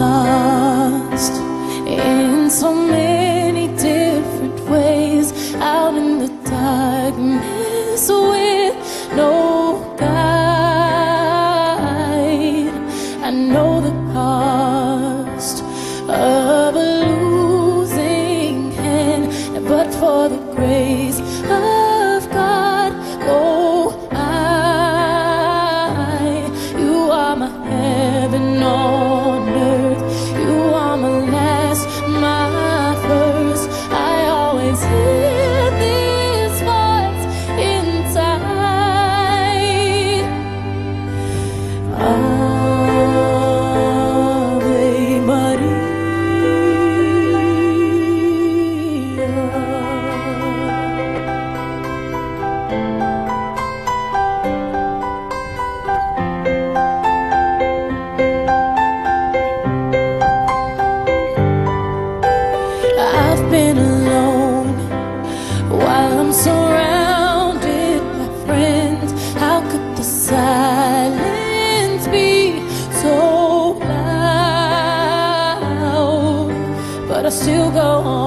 lost in so many different ways, out in the darkness with no guide. I know the cost of a losing hand, but for the grace of God, oh, you are my heaven on earth. You are my last, my first. I always hear this voice inside. Ave Maria. I've been alone while I'm surrounded by friends. How could the silence be so loud? But I still go on.